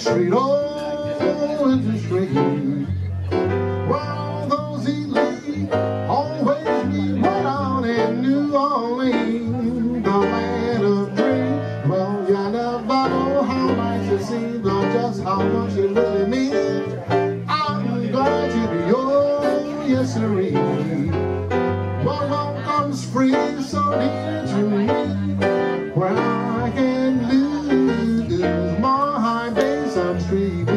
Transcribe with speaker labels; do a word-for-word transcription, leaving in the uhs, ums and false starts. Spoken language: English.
Speaker 1: Street, oh, Winter Street. Well, those elite always meet right on in New Orleans, the land of dreams. Well, you never know how nice it seems, or just how much it really means. I'm glad to be yours, yes sirree. Well, love comes free, so dear to me, where I can lose my high Basin Street.